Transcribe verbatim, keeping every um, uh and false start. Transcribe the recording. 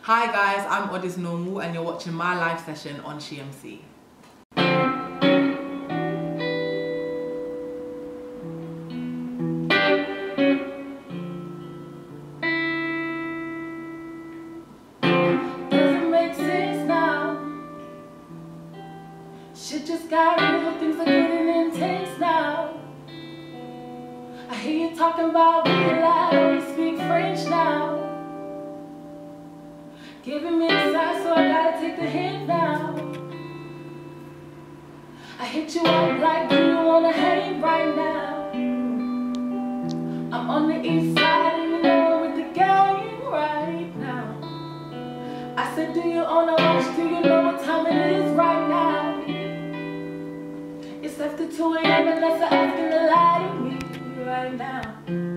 Hi guys, I'm Odd is Normal and you're watching my live session on She M C. Doesn't make sense now. Shit just got real, things are getting intense now. I hear you talking about real life, you speak French now. Giving me a sign, so I gotta take the hint now. I hit you up like, do you wanna hang right now? I'm on the east side and you know I'm with the gang right now. I said, do you own a watch? Do you know what time it is right now? It's after two A M and that's asking to lie to me right now.